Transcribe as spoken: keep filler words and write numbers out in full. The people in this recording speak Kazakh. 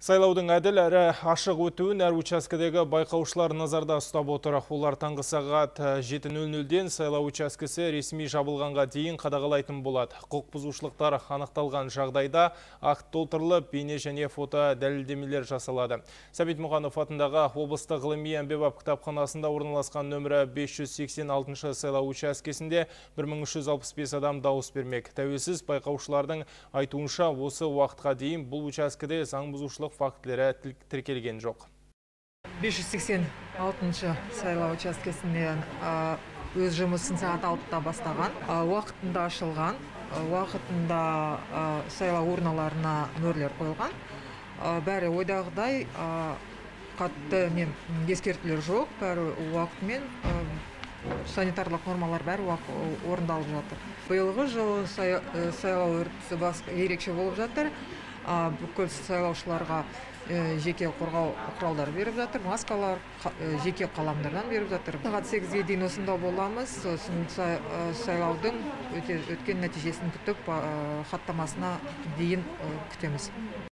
Сайлаудың әділ әрі ашық өтуін әр учаскедегі байқаушылар назарда ұстап отыр. Олар таңғы сағат жеті нөл нөлден сайлау учаскесі ресми жабылғанға дейін қадағалайтын болады. Құқық бұзушылықтар анықталған жағдайда акт толтырылып, бейне және фото дәлелдемелер жасалады. Сәбит Мұқанов атындағы облыстық ғылыми әмбебап кітапханасында орналасқан нөмірі бес жүз сексен алтыншы сайлау учаскесінде бір мың үш жүз алпыс бес адам дауыс бермек. Тәуелсіз байқаушылардың айтуынша, осы уақытқа дейін бұл учаскеде заң бұзушылық фактілері тіркелген жоқ. бес жүз сексен алтыншы сайлау учаскесінде өз жұмысын сағат алтыда бастаған, уақытында ашылған, уақытында сайлау урналарына мөрлер қойылған. Бәрі ойдағыдай қатты мен ескертулер жоқ, бәрі уақытымен санитарлық нормалар бәрі орындалып жатыр. Биылғы жылы сайлау үрдісі ерекше болып жатыр. Бүкіл сайлаушыларға жеке қорғау құралдары беріп жатыр, маскалар, жеке қаламдардан беріп жатыр. Сағат сегізге дейін осында боламыз, сосын сайлаудың өткен нәтижесін күтіп, хаттамасына дейін күтеміз.